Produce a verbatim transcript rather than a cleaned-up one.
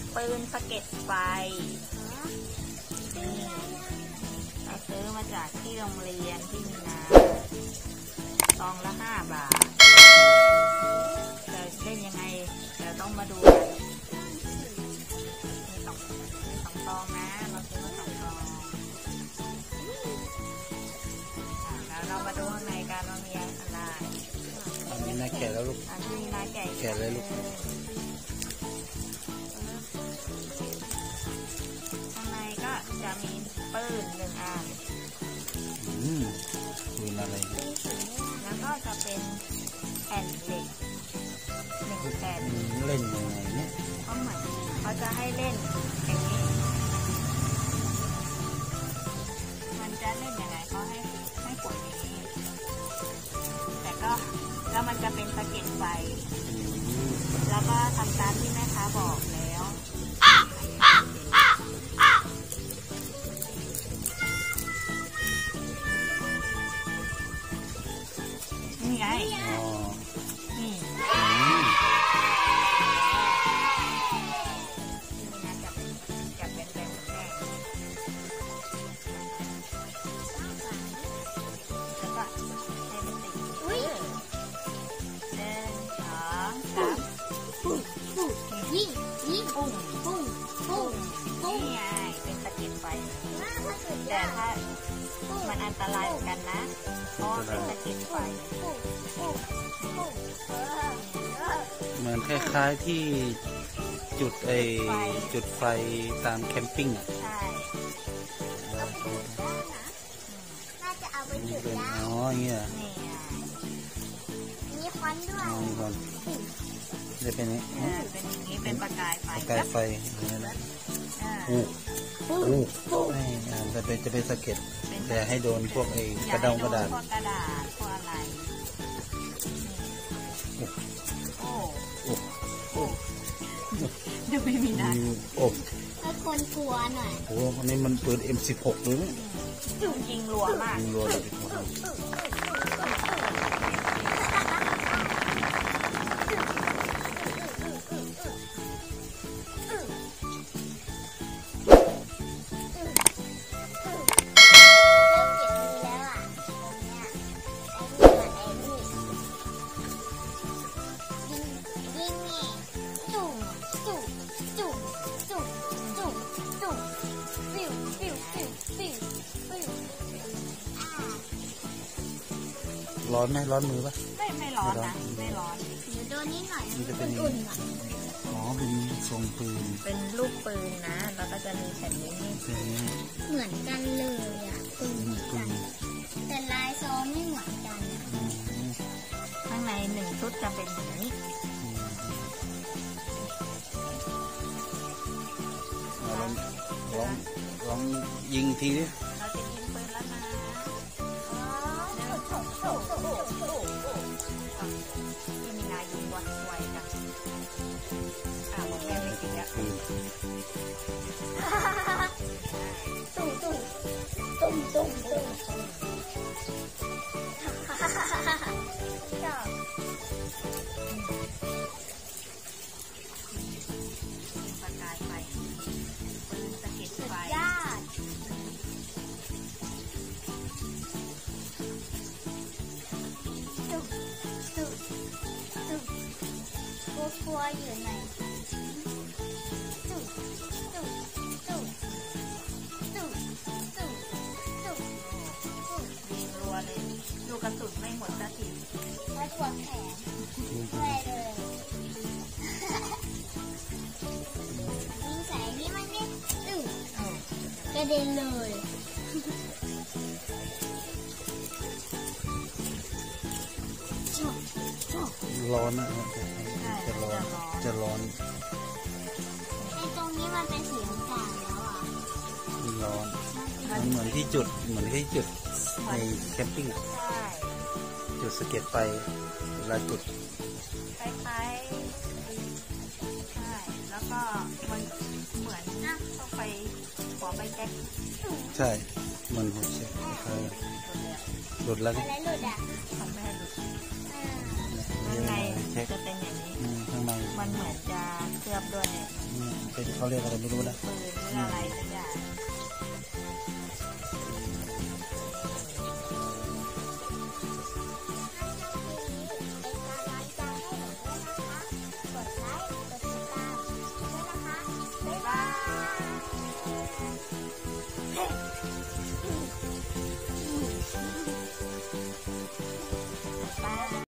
ปืนสะเก็ดไฟเราซื้อมาจากที่โรงเรียนที่มีนาซองละห้าบาทจะเล่นยังไงเดี๋ยวต้องมาดูกันมีสองมีสองซองนะเราซื้อมาสองซองแล้วเรามาดูข้างในกันว่ามีอะไรอันนี้น่าแก่แล้วลูกอันนี้น่าแก่แก่เลยลูกข้างในก็จะมีปืนหนึ่งอันอืมปืนอะไรแล้วก็จะเป็นแผ่นเหล็กหนึ่งแผ่นเล่นยังไงเนี่ยเขาเหมือนเขาจะให้เล่นอย่างนี้มันจะเล่นยังไงเขาให้ให้กดอย่างนี้แต่ก็แล้วมันจะเป็นสะเก็ดไฟแล้วก็ทำตามที่แม่ค้าบอกแล้วนี่ไงนี่จะเป็นแบบแรกแล้วก็ให้มันติดอุ้ยหนึ่งสองสามปุ้งปุ้งยิงยิงปุ้งปุ้งปุ้งปุ้งนี่ไงเป็นตะเกียบไฟแต่ถ้ามันอันตรายเหมือนกันนะเพราะเป็นตะเกียบไฟเหมือนคล้ายๆที่จุดไอจุดไฟตามแคมปิ้งอ่ะใช่น่าจะเอาไปจุดได้อ๋ออย่างเงี้ยมีควันด้วยมีควันจะเป็นนี้เป็นอย่างนี้เป็นประกายไฟประกายไฟนี่แหละอู้อู้ไม่จะเป็นจะเป็นสะเก็ดแต่ให้โดนพวกไอ้กระดองกระดาษพวกกระดาษพวกอะไรโอ้โอ้ดูไม่มีนะโอ้ให้คนกลัวหน่อยโอ้อันนี้มันปืน เอ็ม สิบหก เลยเนี่ยยิงรัวมากยิงรัวเลยร้อนไหมร้อนมือปะไม่ไม่ร้อนนะไม่ร้อนโดนนิดหน่อยมันจะเป็นอ๋อเป็นทรงปืนเป็นลูกปืนนะแล้วก็จะมีแผ่นนี้เหมือนกันเลยอ่ะปืนกันแต่ลายซองไม่เหมือนกันข้างในหนึ่งชุดจะเป็นอย่างนี้ลองลองลองยิงทีดิเราจะยิงปืนแล้วนะที่มีนายยิงวัดไวจังอ่าผมแค่ไม่ติดอ่ะตุ้งตุ้งตุ้งตุ้งตุ้งชอบประกายไฟปืนสะเก็ดไฟยอดกลัวอยู่ไหนตุ๊ตุ๊ตุ๊ตุ๊ตุ๊ตุ๊ยิงรัวเลยดูกระสุนไม่หมดสักทีแล้วปวดแขนด้วยเลยยิงใส่นี่มันเนี่ยตุ๊กระเด็นเลยร้อนนะจะร้อนจะร้อนไอ้ตรงนี้มันเป็นสีต่างๆแล้วอ่ะร้อนมันเหมือนที่จุดเหมือนที่จุดในแคมปิ้งจุดสะเก็ดไฟเวลาจุดคล้ายๆใช่แล้วก็มันเหมือนต้องไปขอไปแจ็คใช่มันหัวเชือกคล้ายหลุดแล้วอะไรหลุดอ่ะทำไม่ให้หลุดข้างในจะเป็นอย่างนี้ข้างในมันเหมือนจะเคลือบด้วยเป็นเขาเรียกอะไรไม่รู้นะปืนหรืออะไรสักอย่าง